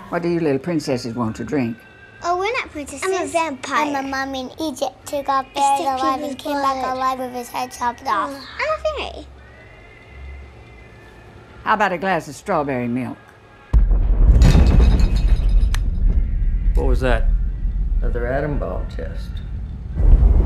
What do you little princesses want to drink? Oh, we're not princesses. I'm a vampire. I'm a mummy in Egypt who got buried alive and came back alive with his head chopped off. I'm a fairy. How about a glass of strawberry milk? What was that? Another atom bomb test.